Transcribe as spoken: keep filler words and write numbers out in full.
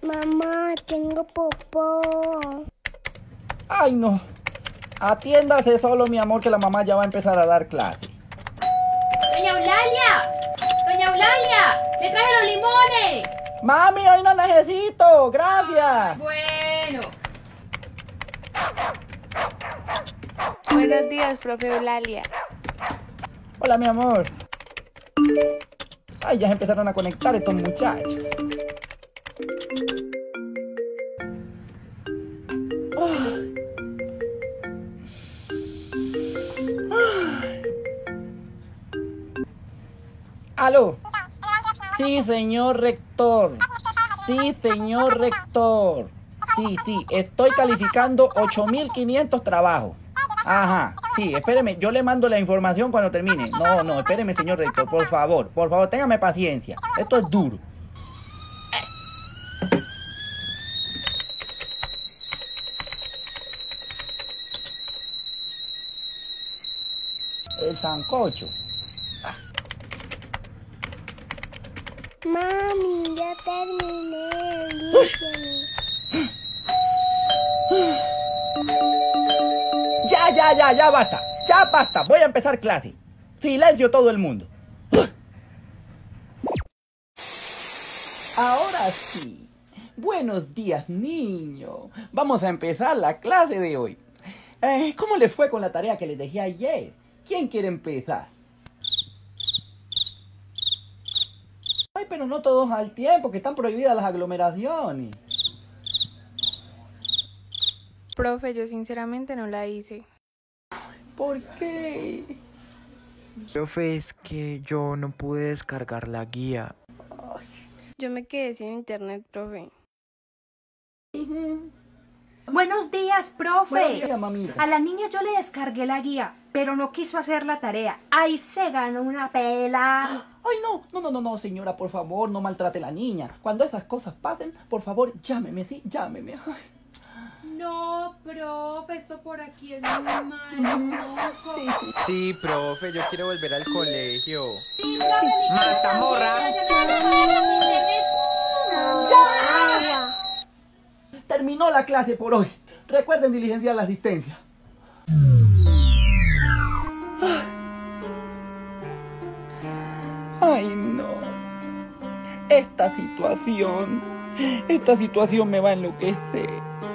Mamá, tengo popó. Ay, no. Atiéndase solo, mi amor, que la mamá ya va a empezar a dar clase. ¡Doña Eulalia! ¡Doña Eulalia! ¡Le traje los limones! Mami, hoy no necesito. Gracias. Bueno. Buenos días, profe Eulalia. Hola, mi amor. Ay, ya se empezaron a conectar estos muchachos. Ay. Ay. ¿Aló? Sí, señor rector. Sí, señor rector. Sí, sí, estoy calificando ocho mil quinientos trabajos. Ajá, sí, espéreme, yo le mando la información cuando termine. No, no, espéreme, señor rector, por favor, por favor, téngame paciencia. Esto es duro. El sancocho. Mami, ya terminé. Ya, ya, ya, ya basta. Ya basta. Voy a empezar clase. Silencio todo el mundo. Ahora sí. Buenos días, niño. Vamos a empezar la clase de hoy. Eh, ¿Cómo les fue con la tarea que les dejé ayer? ¿Quién quiere empezar? Ay, pero no todos al tiempo, que están prohibidas las aglomeraciones. Profe, yo sinceramente no la hice. ¿Por qué? Profe, es que yo no pude descargar la guía. Yo me quedé sin internet, profe. Uh-huh. Buenos días, profe. Buenos días, mamita. A la niña yo le descargué la guía, pero no quiso hacer la tarea. Ahí se ganó una pela. Ay, no, no, no, no, no, señora, por favor, no maltrate a la niña. Cuando esas cosas pasen, por favor, llámeme, sí, llámeme. Ay. No, profe, esto por aquí es muy maluco. Sí, sí. Sí, profe, yo quiero volver al colegio. Sí, profe, mi ¡Mazamorra! ¡Ya! Terminó la clase por hoy. Recuerden diligenciar la asistencia. Ay, no. Esta situación, esta situación me va a enloquecer.